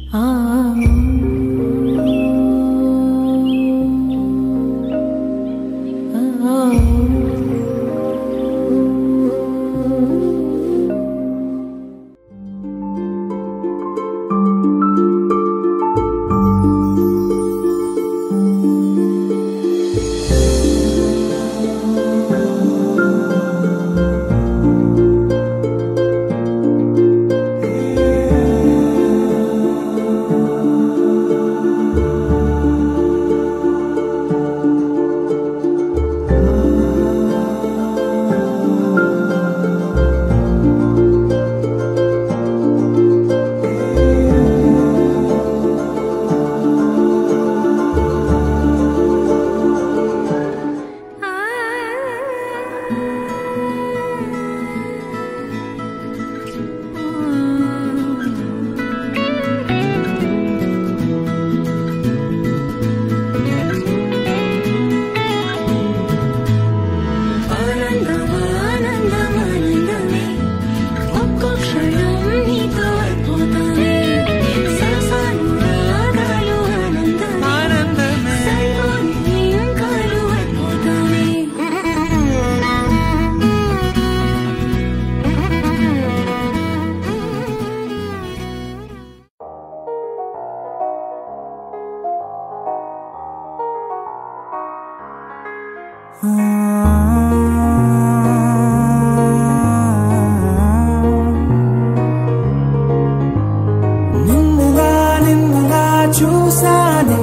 నిన్నులా చూసానే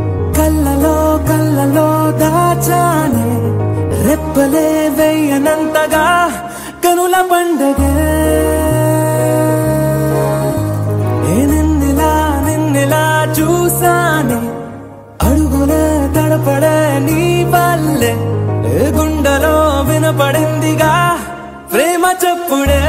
కళ్ళలో దాచానే రెప్పలే వేయనంతగా కనుల పండగే నిన్నులా చూసానే అడుగులే తడపడే నీ వల్లే గుండెలో వినపడిందిగా ప్రేమ చెప్పుడే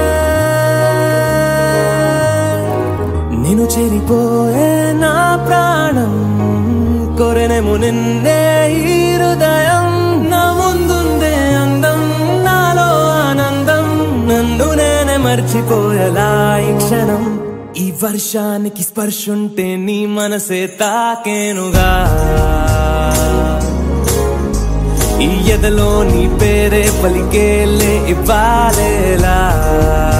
నిన్ను చేరిపోయే నా ప్రాణం కోరెనేమో నిన్నే ఈ హృదయం నా ముందుందే అందం నాలో ఆనందం నన్ను నేనే మర్చిపోయేలా ఈ క్షణం ఈ వర్షానికి స్పర్శుంటే నీ మనసే తాకేనుగా ఈ ఎదలో నీ పేరే పలికేలే ఇవ్వాలేలా